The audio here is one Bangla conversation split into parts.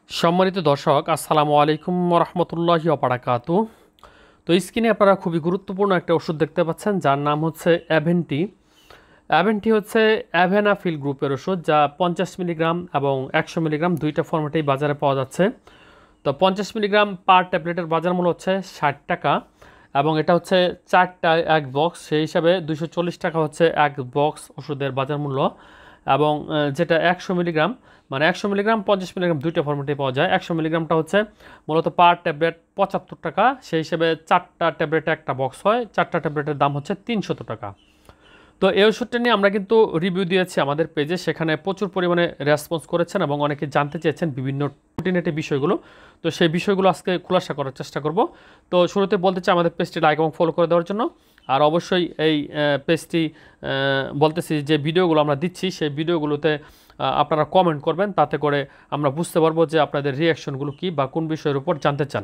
সম্মানিত দর্শক, আসসালামু আলাইকুম রহমতুল্লাহি বারাকাতু। তো স্ক্রিনে আপনারা খুবই গুরুত্বপূর্ণ একটা ওষুধ দেখতে পাচ্ছেন, যার নাম হচ্ছে অ্যাভেন্টি। অ্যাভেন্টি হচ্ছে অ্যাভেনাফিল গ্রুপের ওষুধ, যা 50 মিলিগ্রাম এবং 100 মিলিগ্রাম দুইটা ফরম্যাটেই বাজারে পাওয়া যাচ্ছে। তো 50 মিলিগ্রাম পার ট্যাবলেটের বাজার মূল্য হচ্ছে 60 টাকা, এবং এটা হচ্ছে 4টা এক বক্স, সেই হিসাবে 240 টাকা হচ্ছে এক বক্স ওষুধের বাজার মূল্য। এবং যেটা 100 মিলিগ্রাম, মানে 100 মিলিগ্রাম 50 মিলিগ্রাম দুইটা ফরম্যাটে পাওয়া যায়। 100 মিলিগ্রামটা হচ্ছে মূলত পার ট্যাবলেট 75 টাকা, সেই হিসেবে 4টা ট্যাবলেটে একটা বক্স হয়, 4টা ট্যাবলেটের দাম হচ্ছে 300 টাকা। তো এই ওষুধটা নিয়ে আমরা কিন্তু রিভিউ দিয়েছি আমাদের পেজে, সেখানে প্রচুর পরিমাণে রেসপন্স করেছেন এবং অনেকে জানতে চেয়েছেন বিভিন্ন খুঁটিনাটি বিষয়গুলো। তো সেই বিষয়গুলো আজকে খুলাসা করার চেষ্টা করব। তো শুরুতে বলতে চাই আমাদের পেজটি লাইক এবং ফলো করে দেওয়ার জন্য। আর অবশ্যই এই পেজটি বলতেছি যে ভিডিওগুলো আমরা দিচ্ছি সেই ভিডিওগুলোতে আপনারা কমেন্ট করবেন, তাতে করে আমরা বুঝতে পারবো যে আপনাদের রিয়াকশনগুলো কী বা কোন বিষয়ের উপর জানতে চান।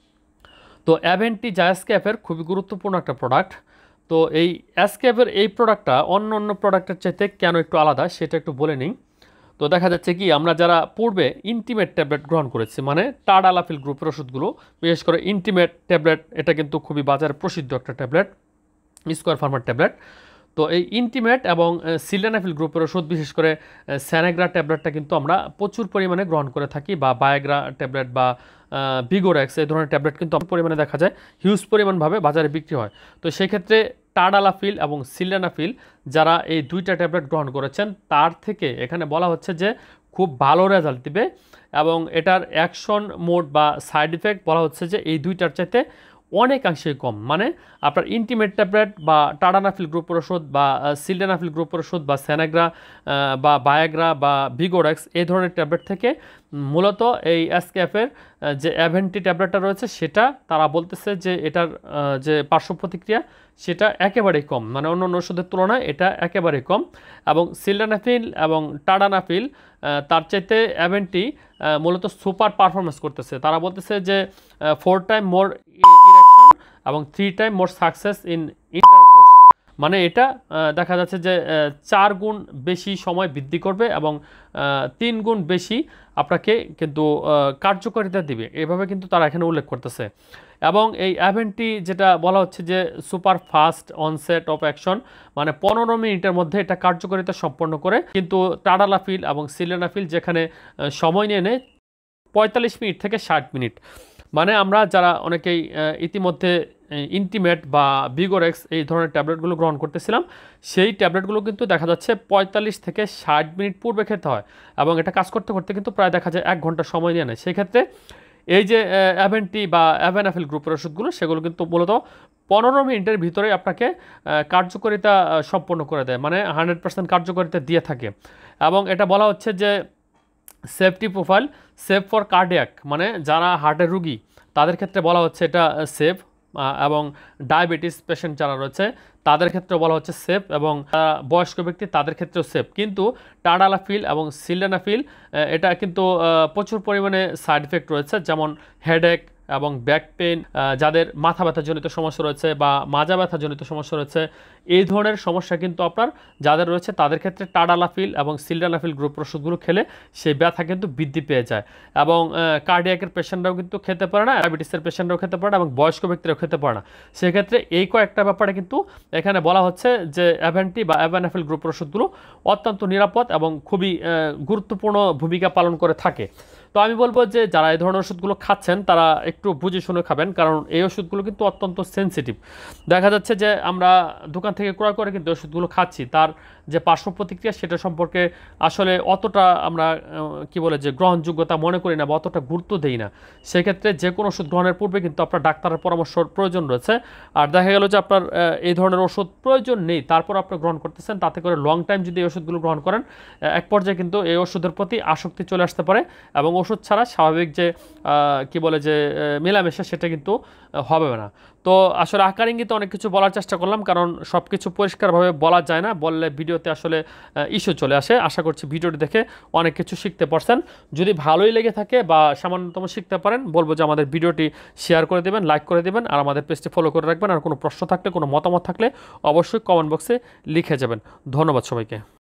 তো অ্যাভেন্টি জায়াস্ক্যাপের খুবই গুরুত্বপূর্ণ একটা প্রোডাক্ট। তো এই অ্যাসক্যাপের এই প্রোডাক্টটা অন্য অন্য প্রোডাক্টের চাইতে কেন একটু আলাদা সেটা একটু বলে নিই। তো দেখা যাচ্ছে কি, আমরা যারা পূর্বে ইন্টিমেট ট্যাবলেট গ্রহণ করেছি, মানে টাডালাফিল গ্রুপের ওষুধগুলো, বিশেষ করে ইন্টিমেট ট্যাবলেট, এটা কিন্তু খুবই বাজারে প্রসিদ্ধ একটা ট্যাবলেট, স্কোয়ার ফার্মার ট্যাবলেট। তো এই ইন্টিমেট এবং সিলডেনাফিল গ্রুপের ওষুধ, বিশেষ করে স্যানেগ্রা ট্যাবলেটটা কিন্তু আমরা প্রচুর পরিমাণে গ্রহণ করে থাকি, বা বায়োগ্রা ট্যাবলেট বা ভিগোরেক্স এই ধরনের ট্যাবলেট কিন্তু পরিমাণে দেখা যায় হিউজ পরিমাণভাবে বাজারে বিক্রি হয়। তো সেক্ষেত্রে টাডালাফিল এবং সিলডেনাফিল যারা এই দুইটা ট্যাবলেট গ্রহণ করেছেন, তার থেকে এখানে বলা হচ্ছে যে খুব ভালো রেজাল্ট দিবে, এবং এটার অ্যাকশন মোড বা সাইড ইফেক্ট বলা হচ্ছে যে এই দুইটার চাইতে অনেকাংশেই কম। মানে আপনার ইন্টিমেট ট্যাবলেট বা টাডানাফিল গ্রুপের ওষুধ বা সিলডেনাফিল গ্রুপের ওষুধ বা স্যানাগ্রা বা বায়োগ্রা বা ভিগোরেক্স এই ধরনের ট্যাবলেট থেকে মূলত এই অ্যাসক্যাপের যে অ্যাভেন্টি ট্যাবলেটটা রয়েছে, সেটা তারা বলতেছে যে এটার যে পার্শ্ব প্রতিক্রিয়া সেটা একেবারেই কম, মানে অন্য অন্য ওষুধের তুলনায় এটা একেবারেই কম। এবং সিলডেনাফিল এবং টাডানাফিল তার চাইতে অ্যাভেন্টি মূলত সুপার পারফরমেন্স করতেছে। তারা বলতেছে যে 4 টাইম মোর ইরেকশন এবং 3 time more success in intercourse, মানে এটা দেখা যাচ্ছে যে 4 গুণ বেশি সময় বৃদ্ধি করবে এবং 3 গুণ বেশি আপনাকে কিন্তু কার্যকারিতা দিবে, এভাবে কিন্তু তারা এখানে উল্লেখ করতেছে। এবং এই অ্যাভেন্টি যেটা বলা হচ্ছে যে super fast onset of action, মানে 15 মিনিটের মধ্যে এটা কার্যকারিতা সম্পন্ন করে, কিন্তু টাডালাফিল এবং সিলডেনাফিল যেখানে সময় নিয়ে নেয় 45 মিনিট থেকে 60 মিনিট। মানে আমরা যারা অনেকেই ইতিমধ্যে ইন্টিমেট বা ভিগোরেক্স এই ধরনের ট্যাবলেটগুলো গ্রহণ করতেছিলাম, সেই ট্যাবলেটগুলো কিন্তু দেখা যাচ্ছে 45 থেকে 60 মিনিট পূর্বে খেতে হয়, এবং এটা কাজ করতে করতে কিন্তু প্রায় দেখা যায় 1 ঘন্টা সময় নিয়ে নেয়। সেই ক্ষেত্রে এই যে অ্যাভেন্টি বা অ্যাভেনাফিল গ্রুপের ওষুধগুলো, সেগুলো কিন্তু মূলত 15 মিনিটের ভিতরে আপনাকে কার্যকারিতা সম্পন্ন করে দেয়, মানে 100% কার্যকারিতা দিয়ে থাকে। এবং এটা বলা হচ্ছে যে safety profile safe for cardiac, মানে যারা হার্টের রুগী তাদের ক্ষেত্রে বলা হচ্ছে এটা সেফ, এবং ডায়াবেটিস পেশেন্ট যারা রয়েছে তাদের ক্ষেত্রে বলা হচ্ছে সেফ, এবং বয়স্ক ব্যক্তি তাদের ক্ষেত্রেও সেফ। কিন্তু টাডালাফিল এবং সিলডেনাফিল এটা কিন্তু প্রচুর পরিমাণে সাইড ইফেক্ট রয়েছে, যেমন হেডেক এবং ব্যাক পেইন, যাদের মাথা ব্যথাজনিত সমস্যা রয়েছে বা মাজা ব্যথাজনিত সমস্যা রয়েছে, এই ধরনের সমস্যা কিন্তু আপনার যাদের রয়েছে তাদের ক্ষেত্রে টাডালাফিল এবং সিলডেনাফিল গ্রুপ ওষুধগুলো খেলে সেই ব্যথা কিন্তু বৃদ্ধি পেয়ে যায়। এবং কার্ডিয়াকের পেশেন্টরাও কিন্তু খেতে পারে না, ডায়াবেটিসের পেশেন্টরাও খেতে পারে না, এবং বয়স্ক ব্যক্তিরাও খেতে পারে না। সেক্ষেত্রে এই কয়েকটা ব্যাপারে কিন্তু এখানে বলা হচ্ছে যে অ্যাভেন্টি বা অ্যাভেনাফিল গ্রুপ ওষুধগুলো অত্যন্ত নিরাপদ এবং খুবই গুরুত্বপূর্ণ ভূমিকা পালন করে থাকে। তো আমি বলবো যে যারা এই ধরনের ওষুধগুলো খাচ্ছেন তারা একটু বুঝে শুনে খাবেন, কারণ এই ওষুধগুলো কিন্তু অত্যন্ত সেনসিটিভ। দেখা যাচ্ছে যে আমরা দোকান থেকে ক্রয় করে কিন্তু ওষুধগুলো খাচ্ছি, তার যে পার্শ্ব প্রতিক্রিয়া সেটা সম্পর্কে আসলে অতটা আমরা কি বলে যে গ্রহণযোগ্যতা মনে করি না বা অতটা গুরুত্ব দেই না। সেক্ষেত্রে যে কোনো ওষুধ গ্রহণের পূর্বে কিন্তু আপনার ডাক্তারের পরামর্শর প্রয়োজন রয়েছে। আর দেখা গেল যে আপনার এই ধরনের ওষুধ প্রয়োজন নেই, তারপর আপনি গ্রহণ করতেছেন, তাতে করে লং টাইম যদি এই ওষুধগুলো গ্রহণ করেন, এক পর্যায়ে কিন্তু এই ওষুধের প্রতি আসক্তি চলে আসতে পারে, এবং ওষুধ ছাড়া স্বাভাবিক যে কি বলে যে মেলামেশা সেটা কিন্তু হবে না। তো আসলে আকার ইঙ্গিতে অনেক কিছু বলার চেষ্টা করলাম, কারণ সব কিছু পরিষ্কারভাবে বলা যায় না, বললে ভিডিওতে আসলে ইস্যু চলে আসে। আশা করছি ভিডিওটি দেখে অনেক কিছু শিখতে পারছেন। যদি ভালোই লেগে থাকে বা সামান্যতম শিখতে পারেন, বলবো যে আমাদের ভিডিওটি শেয়ার করে দেবেন, লাইক করে দেবেন, আর আমাদের পেজটি ফলো করে রাখবেন। আর কোনো প্রশ্ন থাকলে, কোনো মতামত থাকলে অবশ্যই কমেন্ট বক্সে লিখে যাবেন। ধন্যবাদ সবাইকে।